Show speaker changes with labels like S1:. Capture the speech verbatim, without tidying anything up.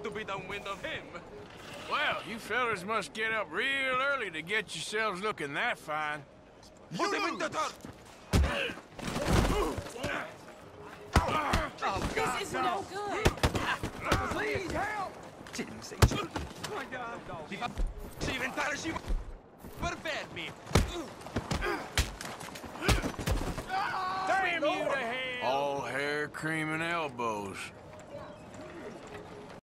S1: to be downwind of him.
S2: Well, you fellas must get up real early to get yourselves looking that fine.
S1: Put him in the dirt!
S3: Oh, this is no good.
S1: Please help!
S3: My God,
S1: Mi fa diventare scivo per vermi!
S2: Damn you to hell! All hair, cream, and elbows.